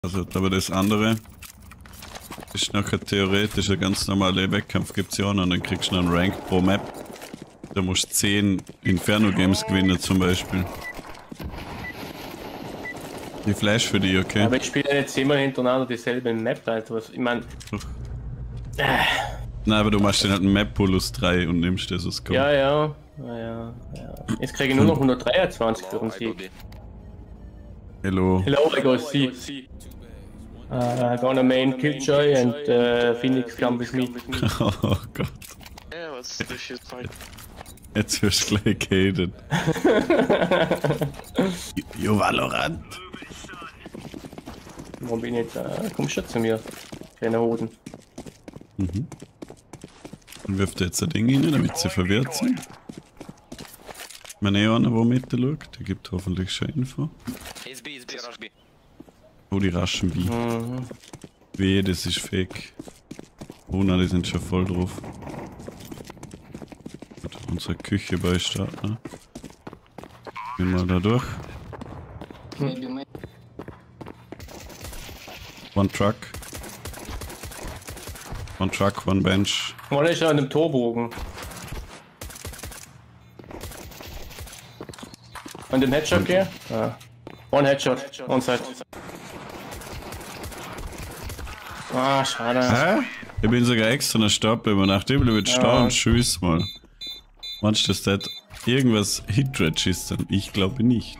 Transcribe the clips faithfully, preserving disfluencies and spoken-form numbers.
Also, aber das andere ist nachher theoretisch ein ganz normaler Wettkampf, gibt's ja auch noch, und dann kriegst du noch einen Rank pro Map. Da musst du zehn Inferno Games gewinnen zum Beispiel. Die Flash für die, okay? Aber ich spiele jetzt immer hintereinander dieselbe Map, Alter. Was, ich mein. Äh. Nein, aber du machst den halt einen Map Polus drei und nimmst das als Score. Ja, ja. Ja, ja, ja. Jetzt kriege ich nur noch hundertdreiundzwanzig für den Sieg. Hello. Hello, I go see. Uh, gonna main Killjoy and uh, Phoenix come with me. Oh Gott. Yeah, what's the shit fight? Jetzt wirst du gleich gehatet. Jo, Valorant. Wo bin ich jetzt? Uh, komm schon zu mir. Keine Hoden. Mhm. Und wirft jetzt ein Ding rein, damit sie verwirrt sind. Wenn eh einer, der mit schaut, der gibt hoffentlich schon Info. Oh, die raschen B. Mhm. Weh, das ist fake. Oh nein, die sind schon voll drauf. Gut, unsere Küche bei Start, ne? Gehen wir da durch. Mhm. One truck. One truck, one bench. Mal ist an dem Torbogen. An dem Headshot hier? Ja. One Headshot, one side. Ah, schade. Hä? Ich bin sogar extra noch stoppen, aber nachdem du mit Stau und schießt mal. Meinst du, dass das irgendwas Hitrate ist dann? Ich glaube nicht.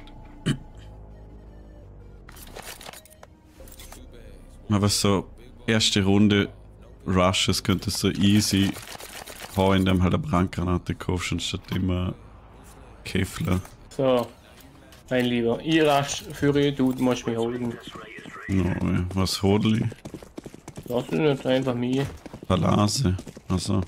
Aber so erste Runde Rushes könnte so easy hau in dem halt eine Brandgranate kaufen, statt immer Kevlar. So, mein Lieber, ich rasch für ihr, du musst mich holen. No, was hodel ich? Lass du nicht einfach mich. Palase, also.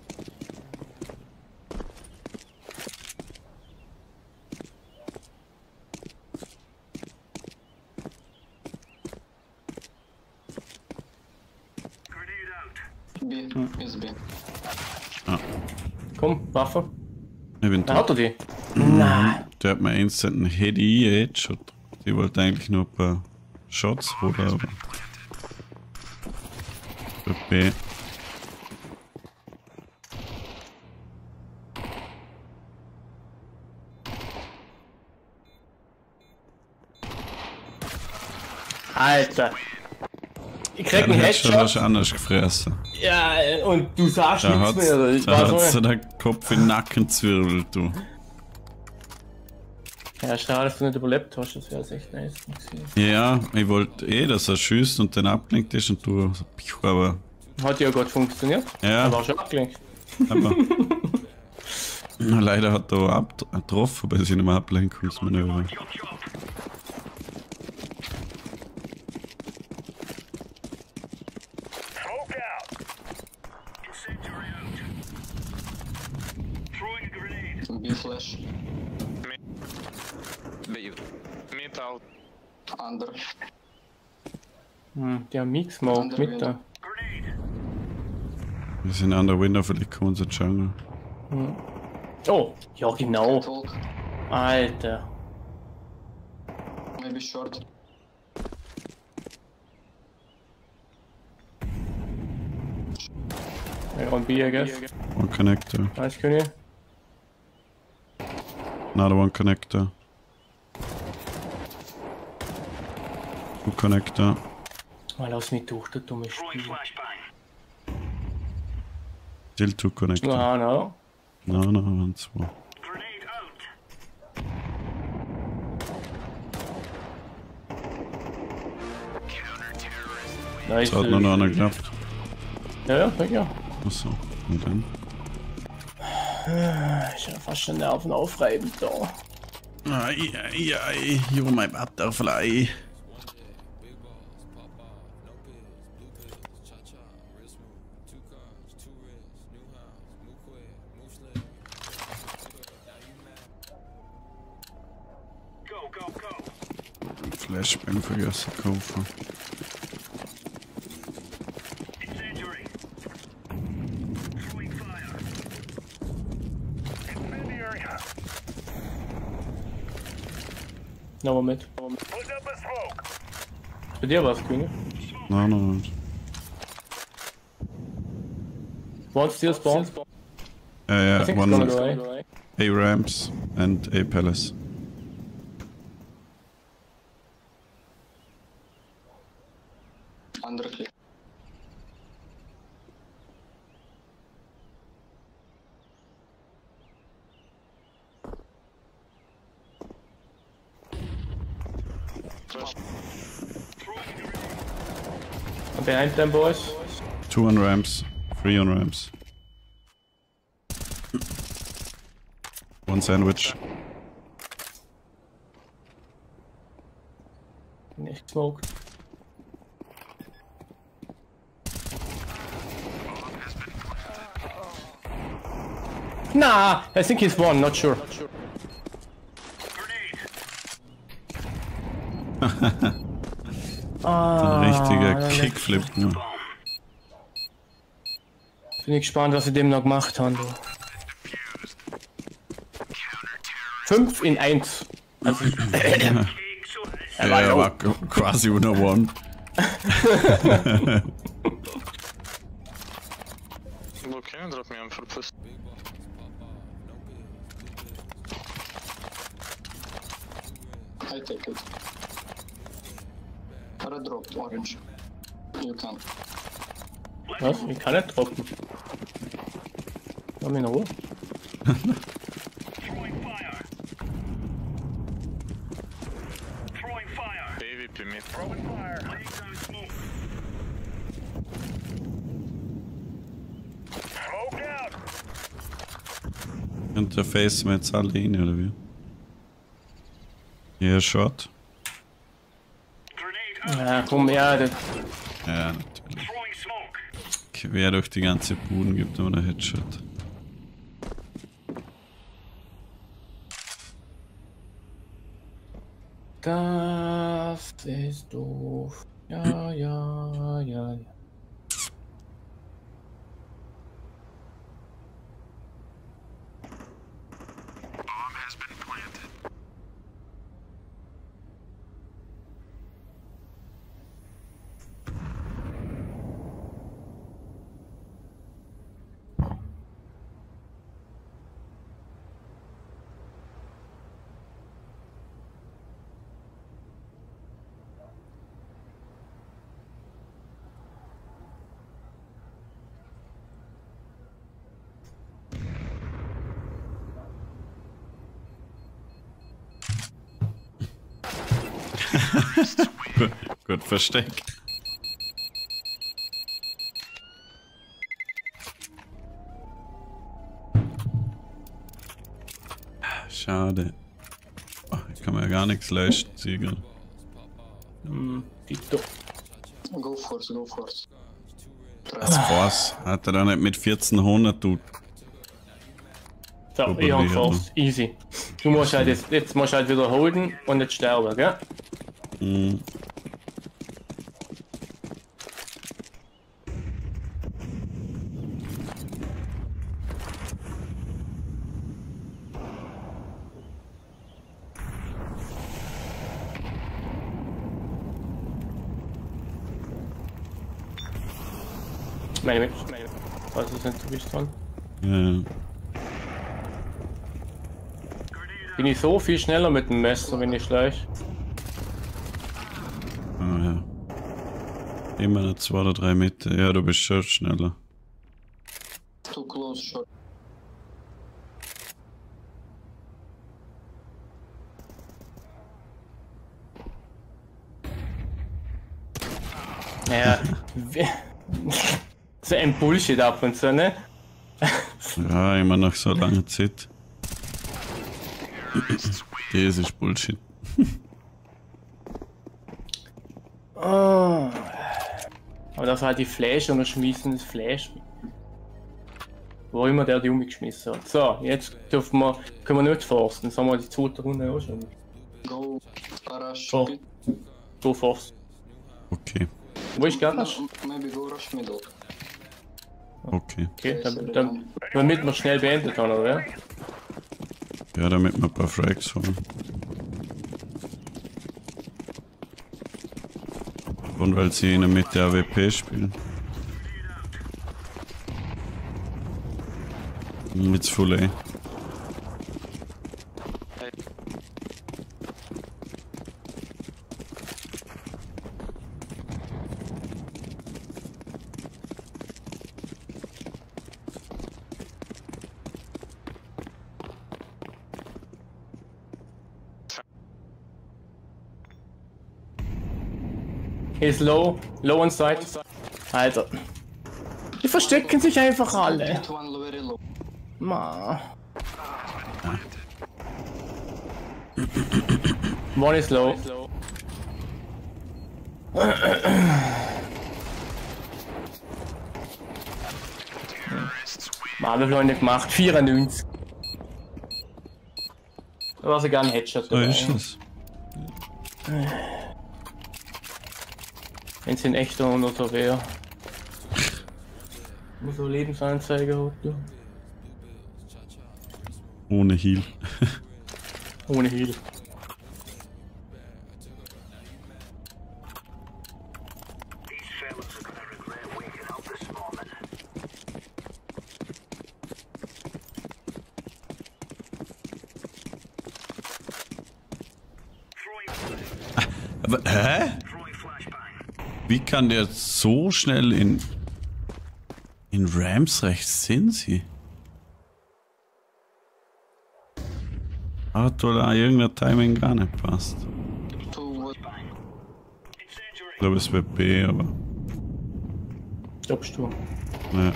B, ist B. Ah. Komm, Waffe. Ich bin Da hat er die. Mhm. Nein. Der hat mir instant einen Heady Headshot. Die wollte eigentlich nur ein paar Shots holen, aber. Für B. Alter. Ich krieg Den einen Headshot Headshot. hast du anders gefressen. Ja, und du sagst Da nichts hat mehr. Ich da weiß hat's nicht. der Kopf in den Nacken zwirbelt, du. Ja, schade, dass du nicht überlebt hast. Das wäre echt nice gewesen. Ja, ich wollte eh, dass er schießt und dann abgelenkt ist und du so, piu, aber. Hat ja gerade funktioniert. Ja. Aber auch schon abgelenkt. Aber. Na, leider hat er auch ab getroffen bei seinem Ablenkungsmanöver. B flash. B. Mid out. Under. Hm, der Mix-Smoke mit da. Wir sind an der Window, vielleicht kommen sie Jungle. Hm. Oh, ja genau. Talk. Alter. Maybe short. Ja, on B, I guess. One connector. Nice, König. Another one connector. Two connector. Mal lass mich durch, du dumme Spiel. Still two connector. Ah, no. No, no, one, zwei. Nice. Es hat nur noch einer geklappt. Ja, ja, sicher. Achso, und dann? Ich bin fast schon Nerven aufreibend da. Ai, ai, ai, you're my butterfly. Flashbang vergessen kaufen. Nochmal mit. Bei dir was, König? Nein, nein, nein. One still spawn? Uh, yeah, I think one it's gonna go away. A ramps and A palace. Under clear. I'm behind them, boys. Two on ramps, three on ramps. One sandwich. Nicht smoke. Nah, I think he's one, not sure. Ah, Ein richtiger Kickflip. Ne? Bin ich gespannt, was sie dem noch gemacht haben. Du. Fünf in eins. Also, Ja, er war quasi unter One. Wo können wir mir einfach verpasst? I take it. Red dropped orange. You can. was? Ich kann nicht droppen. Lass mich in Ruhe. Baby P mid. Interface mit jetzt alle rein, oder wie? Hier, Shot. Ja, komm, ja, das, Ja, natürlich. Quer durch die ganze Buden gibt nur einen Headshot. das ist doof. Ja, ja, ja, ja. gut, gut versteckt. Schade. Oh, ich kann mir ja gar nichts leisten, Siegel. Hm, Tito. Go force, go force. Das war's. Hat er da nicht mit vierzehnhundert tut. So, Super, ich hab Digga, fast. Easy. Du musst halt jetzt, jetzt musst halt wieder holden und nicht sterben, gell? Mhm. Meine mit, meine mit. Was ist denn zu bist dran? Ja. Bin ich so viel schneller mit dem Messer, wenn ich schleich? Ah, ja. Immer noch zwei oder drei Meter. Ja, du bist schon schneller. Too close shot. Ja. So ein Bullshit ab und zu, ne? Ja, immer nach so langer Zeit. Das ist Bullshit. Oh. Aber das war halt die Flash und schmeißen das Flash. Wo immer der die umgeschmissen hat. So, jetzt dürfen wir, können wir nicht forsten, jetzt haben wir die zweite Runde auch schon. Go rush. Oh. mid. Go forst. Okay, Wo ist Garage? No, maybe go rush middle. okay. Okay, dann, dann, damit wir schnell beendet haben, oder? Ja, damit wir ein paar Frags holen. Und weil sie in der Mitte A W P spielen. Mit Full A. Ist low, low on side. Alter. Die verstecken sich einfach alle. Hit one very low. Ma. One is low. Ma, wie viel haben die gemacht? vierundneunzig. Da war sogar ein Headshot So dabei. ist es. Wenn es in echter oder so wäre. Nur so Lebensanzeige hat, du. Ohne Heal. Ohne Heal. Aber, hä? Wie kann der so schnell in... In Rams rechts sind sie? Hat wohl auch irgendein Timing gar nicht passt. Two what? Ich glaube es wird B, aber... Glaubst du? Ja.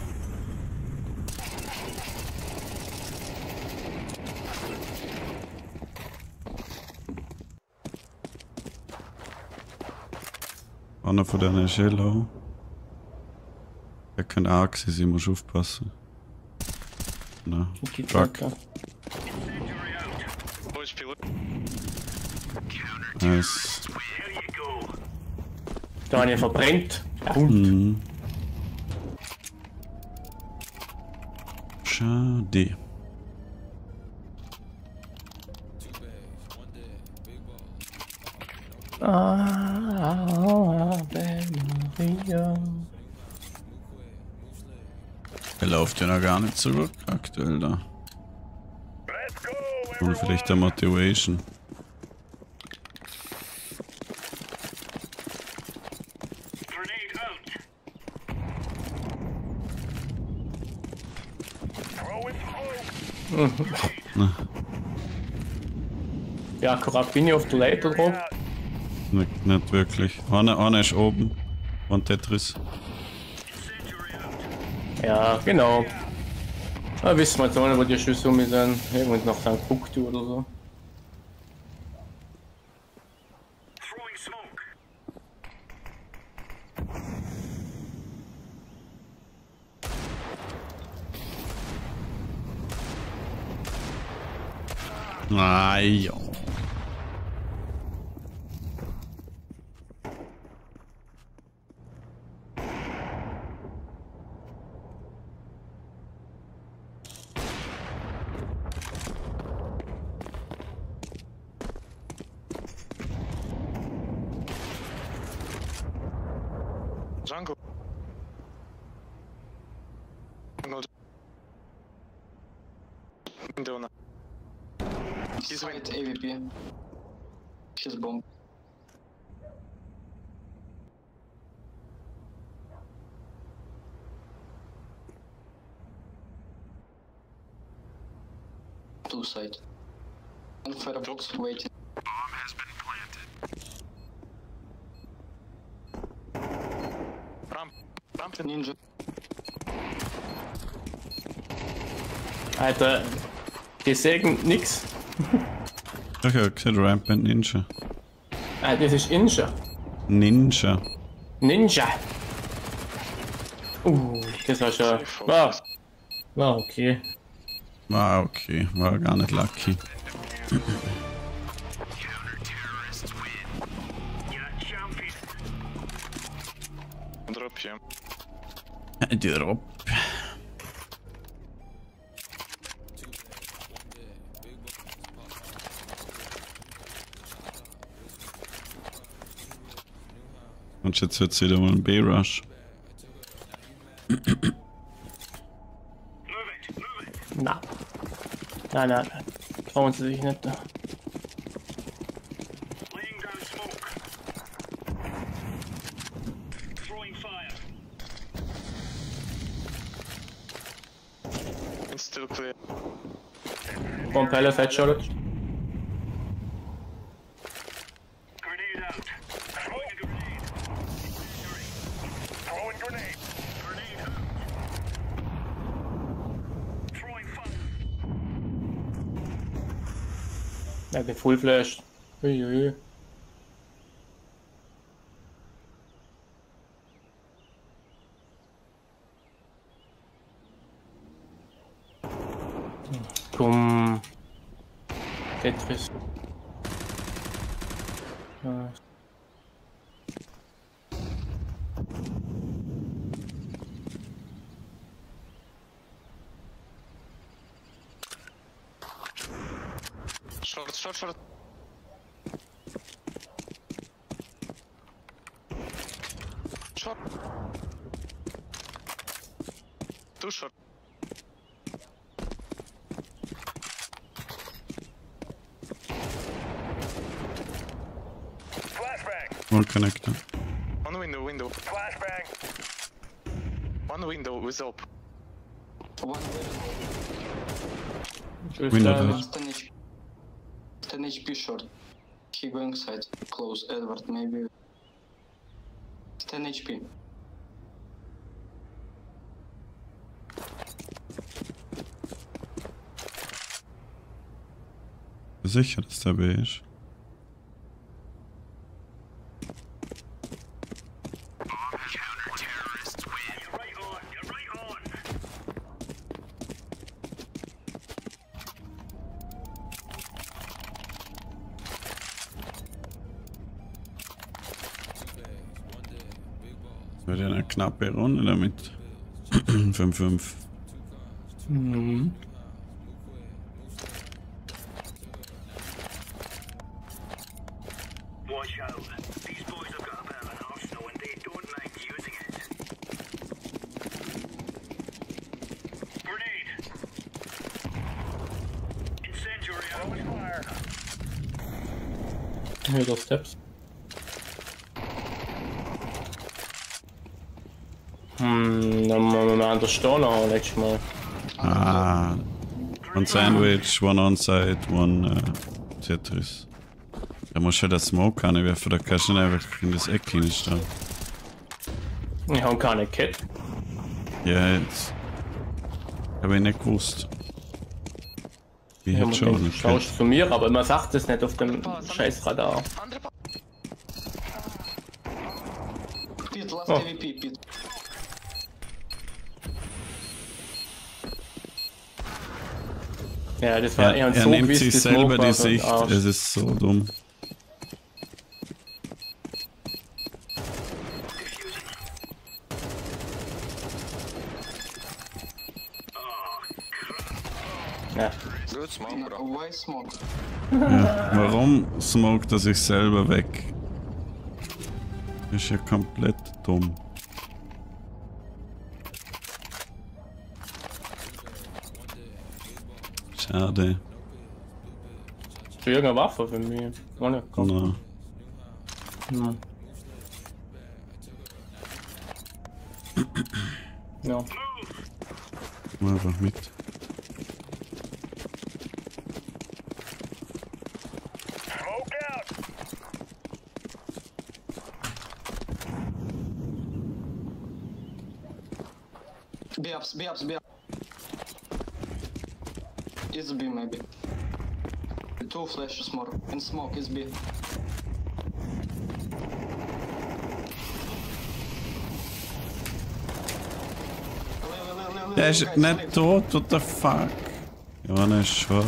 Einer von denen ist Yellow. Er kann arg sein, ich muss aufpassen. Na, Truck. Boys, pilot. Nice. Da habe ich verbrennt. Hund. Mhm. Schade. Ave Maria. Er läuft ja noch gar nicht zurück aktuell da. Und vielleicht der Motivation. Ja, akkurat bin ich auf der Leiter drauf. Nicht, nicht wirklich. Einer, einer ist oben. Und Tetris. Ja, genau. Da wissen wir jetzt auch nicht, wo die Schüsse um mich sind. Irgendwann nach Sankt Buktu oder so. Ah, ja. Jungle. No. Window now. He's Side A V P. He's bomb. Two side. And firebox waiting. Ramp. Ramp. Ninja. Alter, die sägen nix. Ich habe gesehen, Rampant Ninja. Ah, das ist Ninja. Ninja. Ninja. Uh, das war schon. War, war okay. War okay, war gar nicht lucky. Drop him. Drop. Und jetzt wird's wieder mal ein B-Rush. Na. Nein, nein, nein. Trauen sie sich nicht da. It's still clear. One Palace headshot. Grenade out. Throwing a grenade. Throwing grenade. Grenade out. Throwing fire. Ja, den Full Flash. Uiui. Komm. Tetris. Ja. Short, short, short. Short. Too short. Flashbang. One connector. One window, window. Flashbang. One window with op. One very Tschüss, Window David. does. low. ten H P. ten H P short. He going side. Close. Edward, maybe. ten H P. Sicher, dass der B ist. You're right on. You're right on. Wird ja eine knappe Runde damit. fünf fünf. Mhm. Watch out. These boys have got a bit of an arsenal and they don't mind using it. Grenade. Incendiary out. Fire. Wieder Steps. Hm, dann machen wir an der Stone auch letztes Mal. Ah. One Sandwich, one Onside, one uh, Tetris. Da muss ja der Smoke anwerfen, da kannst du nicht einfach in das Eck hinstellen. Ich habe keine Kette. Ja, jetzt. Hab ich nicht gewusst. Ich Ich hätte habe schon den nicht Tausch gekannt. zu mir, aber man sagt es nicht auf dem scheiß Radar. Andere pa- Pit, last Oh. A V P, Pit. Ja, das war Er, eher er so nimmt gewiss, sich das selber Smoke die war so ein Sicht, Arsch. es ist so dumm. Ja. Good smoke, No, bro. why smoke? Ja. Warum smoked er sich selber weg? Ist ja komplett dumm. Schade. Hast du irgendeine Waffe für mich? Gar nicht gekommen. Na. Hm. Ja. Mal einfach mit. Smoke out. B ups, B ups, B ups. It's B maybe. Two flashes more. In smoke is B. Der ist nicht tot, what the fuck? Ja, ne Shot.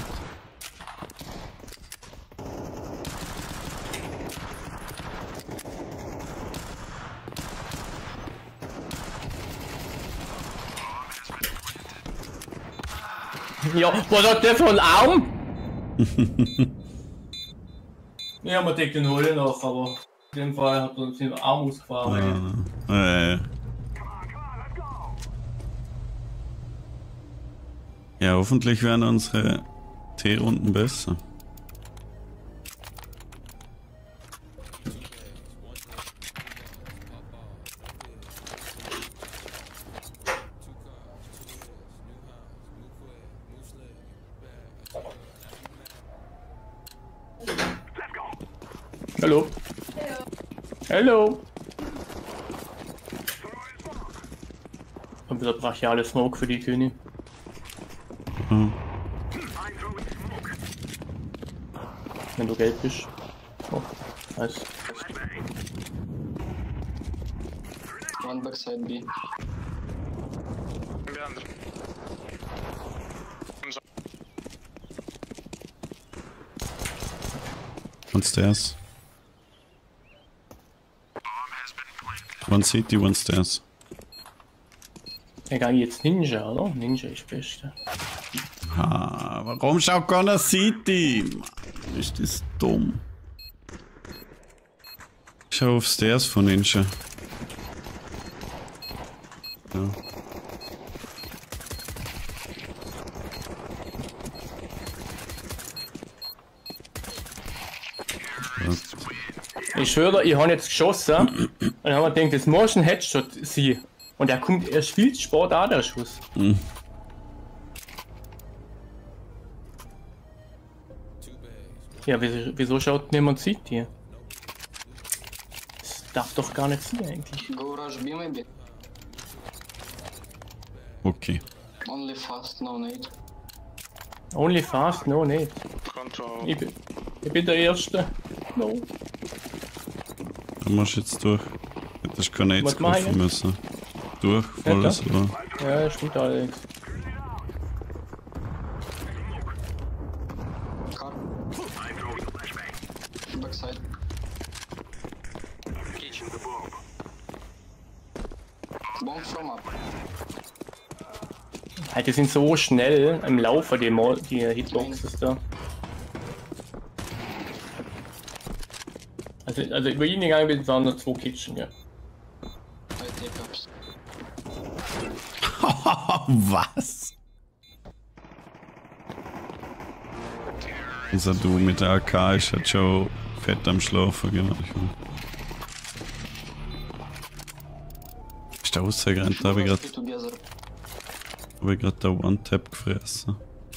Ja, was hat der für einen Arm? Ja, man deckt den Hole noch, aber In dem Fall hat er uns den Arm ausgefahren. Ah, äh. Ja, hoffentlich werden unsere T-Runden besser. Hallo. Hallo. Und wieder brachiale Smoke für die König. Hm. Wenn du gelb bist. Oh, nice. One backside B. Behind. One stairs. One city, one stairs. Ich gehe jetzt Ninja, oder? Ninja ist das Beste. Ah, warum schaut keiner City? Mann, ist das dumm. Schau auf Stairs von Ninja. Ja. Ich schwöre, ich habe jetzt geschossen und dann haben wir gedacht, das muss ein Headshot sein. Und er kommt erst viel zu spät an, der Schuss. Mhm. Ja, wieso, wieso schaut niemand City? Das darf doch gar nicht sein eigentlich. Go rush B maybe. Okay. Only fast, no nade. Only fast, no need. Control. Ich bin, ich bin der Erste. No. Da musst du jetzt durch. Hättest keine jetzt Was mach ich kaufen müssen. Durch, Ja, volles klar. Rohr. Ja, stimmt allerdings. Car. Backside. Bomb from up. Halt, die sind so schnell im Laufe, die, Mo die Hitboxes da. Also, also über ihn gegangen bin, waren nur zwei Kitchen, ja. I take ups. Was? Unser Du mit der A K ist halt schon fett am Schlafen, genau. Ist der rausgerannt, da habe ich gerade Together. hab ich grad der One-Tap gefressen.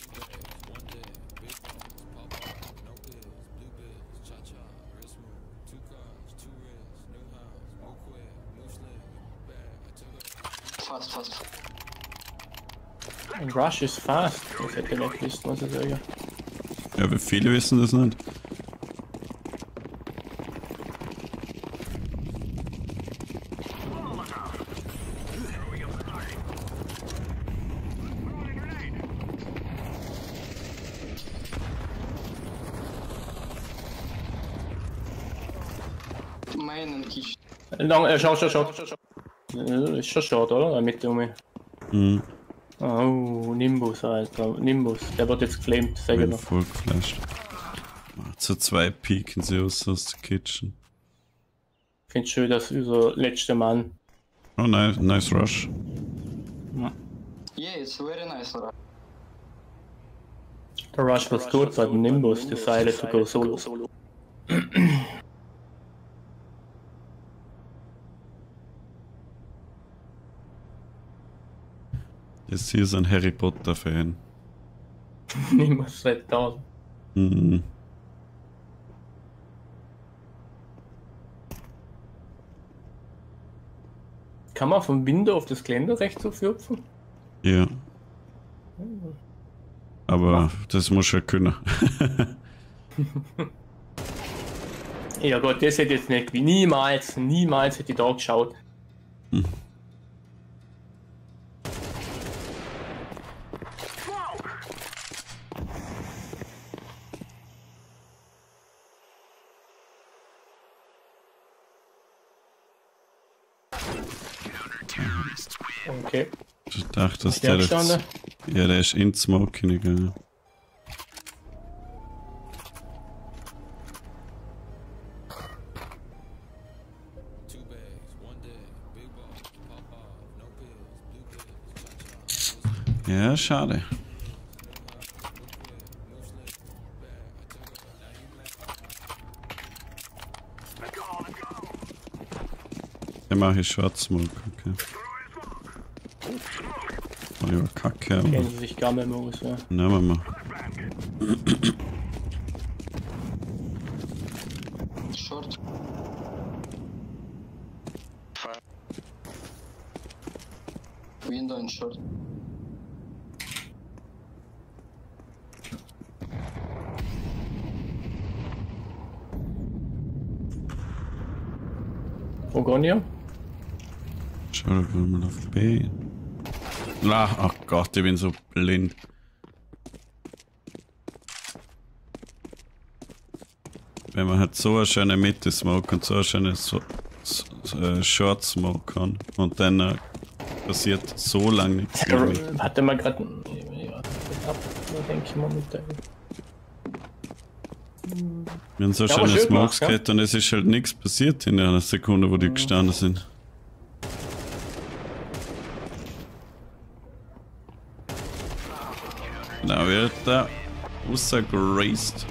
Fast, fast. Und Rush ist fast. Das hätte ich nicht gewusst, muss ich sagen. Ja, aber viele wissen das nicht. Main and kitchen. Lang, äh, schau, schau, schau. Äh, Ist schon schade, oder? Mit um. Mhm. Oh, Nimbus, Alter. Nimbus. Der wird jetzt geflamed, sag ich Bin noch. voll geflasht. Zu zwei pieken sie aus aus der Kitchen. Ich finde schön, dass unser letzter Mann. Oh, nice, nice rush. Yeah, it's very nice. Laura. The Rush was good, but Nimbus decided to go solo. Jetzt hier ist ein Harry Potter Fan. Nimbus zweitausend. Mhm. Kann man vom Window auf das Geländer rechts so hüpfen? Ja. Aber das muss ja können. Ja Gott, das hätte ich jetzt nicht. Niemals, niemals hätte ich da geschaut. Hm. Okay. Ich dachte, dass Der der gestanden? jetzt... Ja, der ist in Smoke hingegangen. Ja, schade. Dann mache ich Short Smoke, okay. Oh ja, Kacke, aber. Kennen sie sich gar nicht mehr aus, ja. Nehmen wir mal. Short. Fire. Window and short. Wo gehen ihr? Schau, da will man auf B. Ach, ach Gott, ich bin so blind. Wenn man halt so eine schöne Mitte Smoke und so eine schöne so, so, äh, Short Smoke kann und dann äh, passiert so lange nichts. Ja, hatte man gerade ja, ab, denke ich mal mit der. Wir haben so Ja, aber schöne schön Smokes gemacht, ja. gehabt und es ist halt nichts passiert in einer Sekunde, wo die gestanden sind. Da wird er rausgeraced.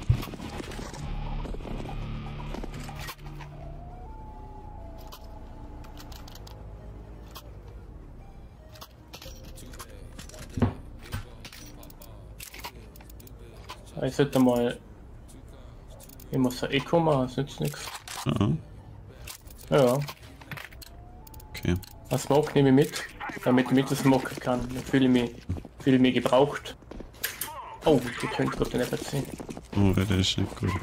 Ich sollte mal. Ich muss ein Echo machen, das nützt nichts. Ja, Ja, okay. ein Smoke nehme ich mit, damit ich mit dem Smoke kann. Dann fühle ich mich, fühle ich mich gebraucht. Oh, die könnte gerade nicht sehen. Oh, der ist nicht gut.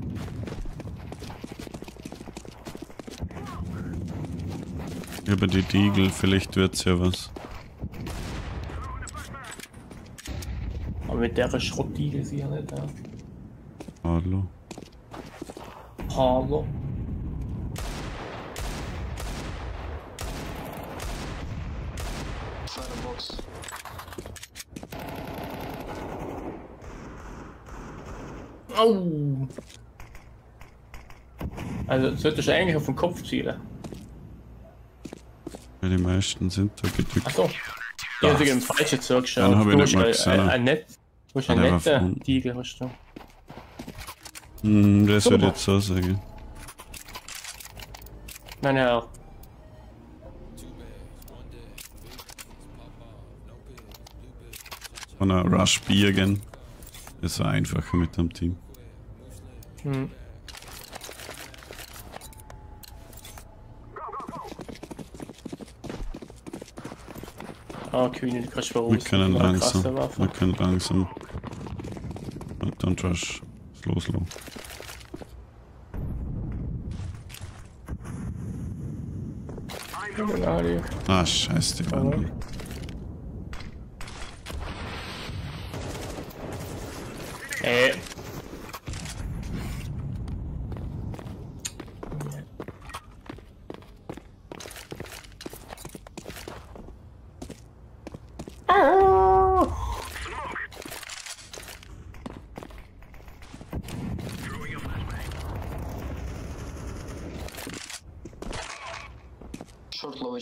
Über die Diegel, vielleicht wird's ja was. Aber mit der Schrottdiegel ist ja nicht da. Hallo. Hallo. Firebox. Au! Also solltest du eigentlich auf den Kopf zielen. Ja, die meisten sind da gedrückt. Achso. Ich habe im falschen zugeschaut. Dann hab ich Du nicht hast mal ein, gesehen. ein, ein Netz. Du hast Ah, einen der war netten von- Diegel, hast du. Hm, das Guck würde mal. ich jetzt so sagen. Nein, ja. Von einer Rush B again. Das war einfacher mit dem Team. Hm. Ah, Kühne, du kannst mal Wir raus. können Eine krasse langsam. Waffe. Wir können langsam. Und dann Rush. Slow, slow. Genau, die. Ah, scheiße, die waren die. Äh. Short low.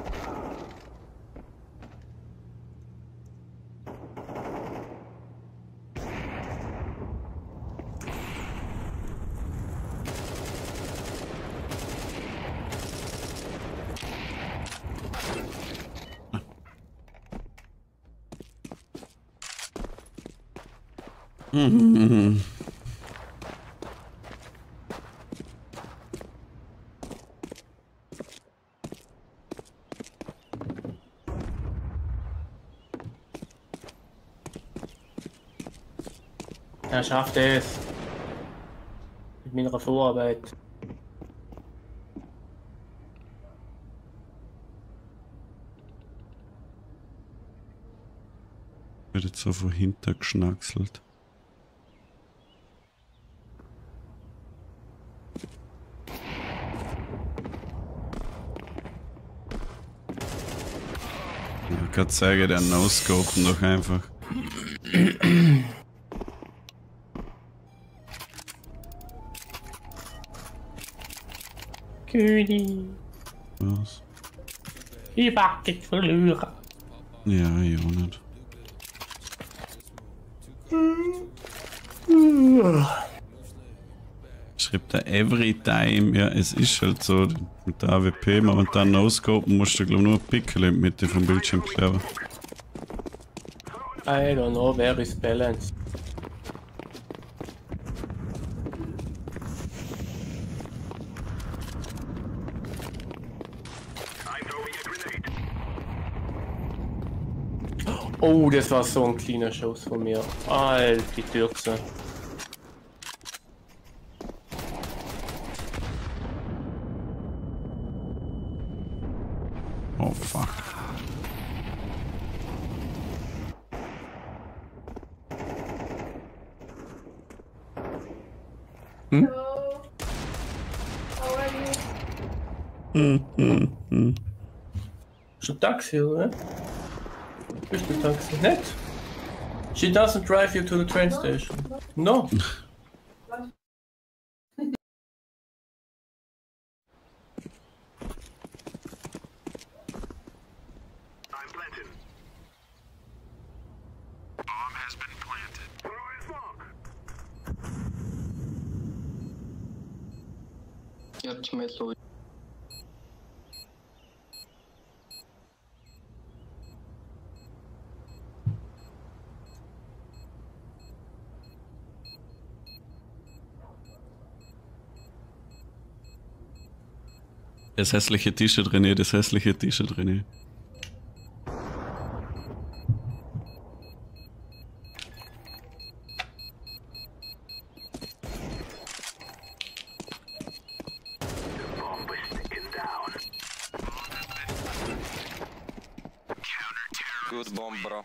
Mhm. Er schafft es. Mit meiner Vorarbeit. Wird jetzt so von hinten geschnackselt. Ich wollte gerade sagen, der No-Scopen doch einfach. Kühni. Was? Ich mag dich verlieren. Ja, ich auch nicht. Schreibt er every time, ja, es ist halt so, mit der A W P momentan no-scopen musst du, glaube ich, nur Pickel in die Mitte vom Bildschirm kleben. I don't know, where is balance? I'm throwing a grenade. Oh, das war so ein cleaner Schuss von mir. Alter, die Türkse. Oh fuck. Hm? Hello. How are you? Hm, hm, hm. Bist du Taxi, oder? Bist du Taxi? Nett. She doesn't drive you to the train station. No. I'm planted. Bomb has been planted. Throwing smoke. Your teammate low. Das hässliche T-Shirt, René, das hässliche T-Shirt, René. Bomb is sticking down. Good bomb, bro.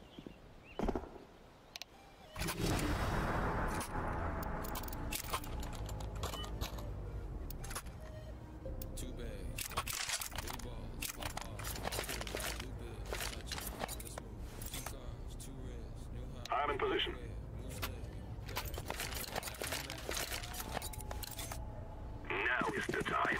I'm in position. Now is the time.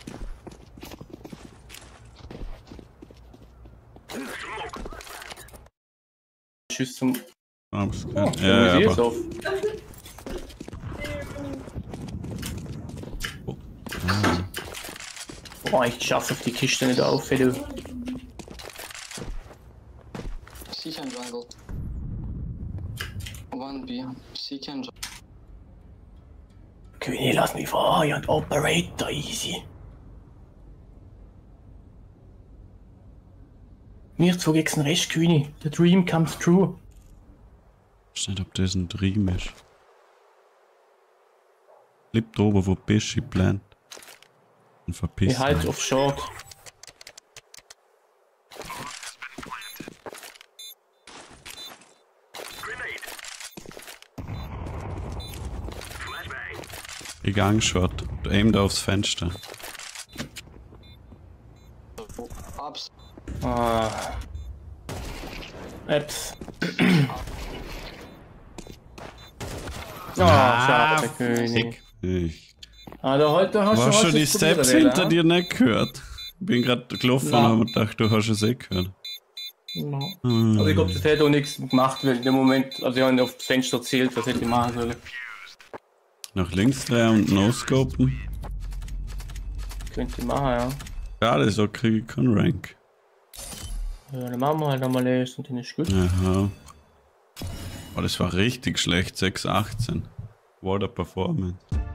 Smoke. Tschüss zum. Ah, was Oh, kann- ja, ja, ja, ist aber. auf. Boah, ich schaffe auf die Kiste nicht auf, ey, du. Seek and jungle. One B. Seek and jungle. König, lass mich fahren und Operator, easy. Wir zwei gegen den Rest, König. The dream comes true. Ich weiß nicht, ob das ein Dream ist. Bleib da oben, wo du bist, ich plant. Und verpiss Ich halt dich. auf Short. Grenade. Flashbang. Ich gang shot. Du aim da aufs Fenster. Ups. Ah. Apps. Oh, schade, König. Ich. Ah, da heute hast Du du hast schon hast die es Steps probiert, hinter oder? dir nicht gehört. Ich bin gerade gelaufen und Na. habe gedacht, du hast es eh gehört. Ja. Hm. Aber ich glaube, das hätte auch nichts gemacht, weil in dem Moment, also ich habe auf das Fenster zählt, was hätte ich machen sollen. Nach links drehen und no-scopen. Könnte ich machen, ja. Schade, so kriege ich keinen Rank. Ja, dann machen wir halt einmal das und dann ist gut. Aha. Oh, das war richtig schlecht, sechs achtzehn. Water Performance.